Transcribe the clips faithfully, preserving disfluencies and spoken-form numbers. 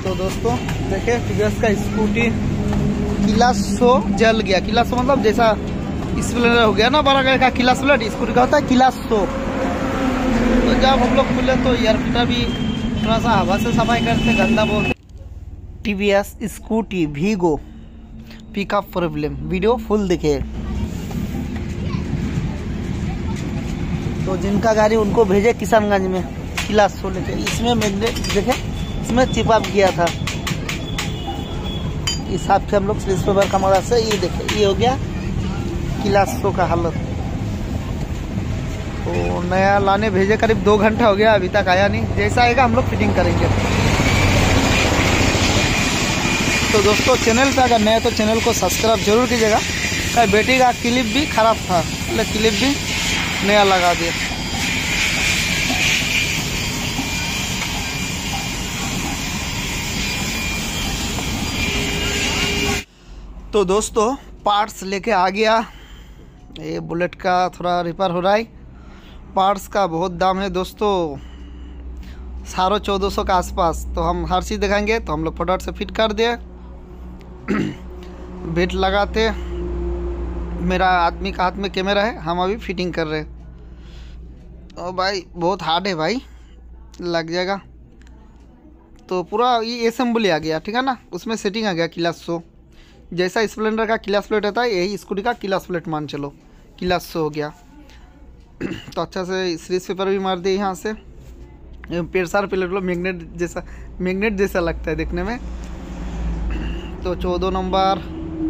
तो दोस्तों देखिए टीवीएस का स्कूटी किला सो जल गया। किला सो मतलब जैसा स्प्लेंडर हो गया ना बड़ा का किला स्प्लेंडर, स्कूटी का होता है किला सो। तो जब हम लोग खुले तो एयर फिल्टर भी थोड़ा सा हवा से सफाई करते, गंदा बोलते। TVS Scooty Wego pickup problem, video full दिखे। तो जिनका गाड़ी उनको भेजे किशनगंज में किला सो लेके। इसमें मैग्नेट देखे, इसमें चिपक गया था। इस हिसाब से हम लोग स्लिप पेपर का मदद से ये देखे, ये हो गया किला सो का हालत। तो नया लाने भेजे करीब दो घंटा हो गया, अभी तक आया नहीं। जैसा आएगा हम लोग फिटिंग करेंगे। तो दोस्तों चैनल पे अगर नया तो चैनल को सब्सक्राइब जरूर कीजिएगा। क्या बेटी का क्लिप भी खराब था, मतलब क्लिप भी नया लगा दिया। तो दोस्तों पार्ट्स लेके आ गया। ये बुलेट का थोड़ा रिपेयर हो रहा है। पार्ट्स का बहुत दाम है दोस्तों, साढ़े चौदह सौ के आसपास। तो हम हर चीज़ दिखाएंगे। तो हम लोग फटाफट से फिट कर दिए, बेल्ट लगाते। मेरा आदमी का हाथ में कैमरा है, हम अभी फिटिंग कर रहे हैं। ओ भाई बहुत हार्ड है भाई, लग जाएगा। तो पूरा ये असेंबली आ गया, ठीक है ना। उसमें सेटिंग आ गया किला सो, जैसा स्प्लेंडर का किला प्लेट होता है यही स्कूटी का किला प्लेट मान चलो, किला सो हो गया। तो अच्छा से सीरीज पेपर भी मार दिए यहाँ से। पेरसार प्लेट लो, मैग्नेट जैसा, मैग्नेट जैसा लगता है देखने में। तो चौदह नंबर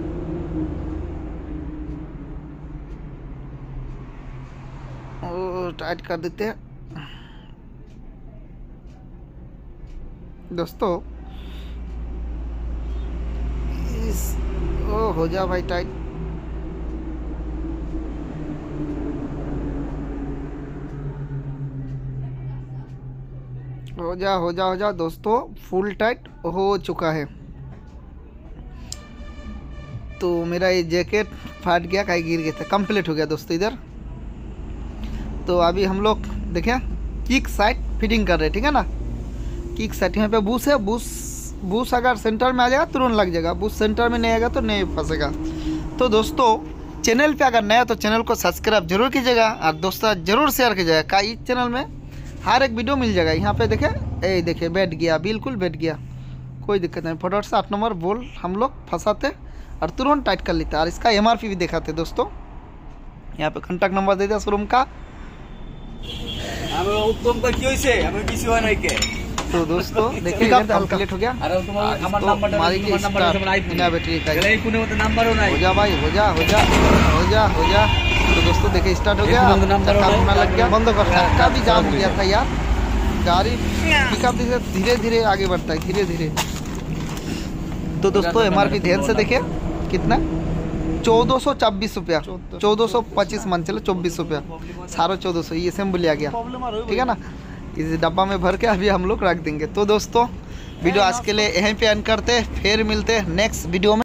और टाइट कर देते हैं दोस्तों। इस ओ हो जा भाई टाइट। हो जा हो जा हो जा दोस्तों, फुल टाइट हो चुका है। तो मेरा ये जैकेट फाट गया, कहीं गिर गया था, कंप्लीट हो गया दोस्तों इधर। तो अभी हम लोग देखें किक साइड फिटिंग कर रहे हैं, ठीक है ना। किक साइड यहाँ पे बूस है, बूस बूस अगर सेंटर में आ जाएगा तुरंत लग जाएगा, बूस सेंटर में नहीं आएगा तो नहीं फंसेगा। तो दोस्तों चैनल पे अगर नया तो चैनल को सब्सक्राइब जरूर कीजिएगा और दोस्तों जरूर शेयर कीजिएगा। का इस चैनल में हर एक वीडियो मिल जाएगा। यहाँ पे देखे, ए देखे बैठ गया, बिल्कुल बैठ गया, कोई दिक्कत नहीं। फटाफट से आठ नंबर बोल हम लोग फंसाते और तुरंत टाइट कर लेते। और इसका एम आर पी भी दिखाते दोस्तों। यहाँ पे कॉन्टैक्ट नंबर दे दिया शोरूम का। तो दोस्तों देखिए कंप्लीट हो गया। बिना बैटरी का हो जा भाई, हो जा हो जा हो जा हो जा। तो दोस्तों देखिए स्टार्ट हो गया, लग गया, बंद कर। चक्का भी जाम हो गया था यार, गाड़ी पिकअप धीरे धीरे आगे बढ़ता है, धीरे धीरे। तो दोस्तों एम आर पी ध्यान से देखिए कितना, चौदह सौ छब्बीस रुपया, चौदह सौ पच्चीस मान चलो, चौबीस रुपया, साढ़े चौदह सौ ये असेंबली आ गया, ठीक है ना। इस डब्बा में भर के अभी हम लोग रख देंगे। तो दोस्तों वीडियो आज के लिए यहीं पे एंड करते, फिर मिलते नेक्स्ट वीडियो में।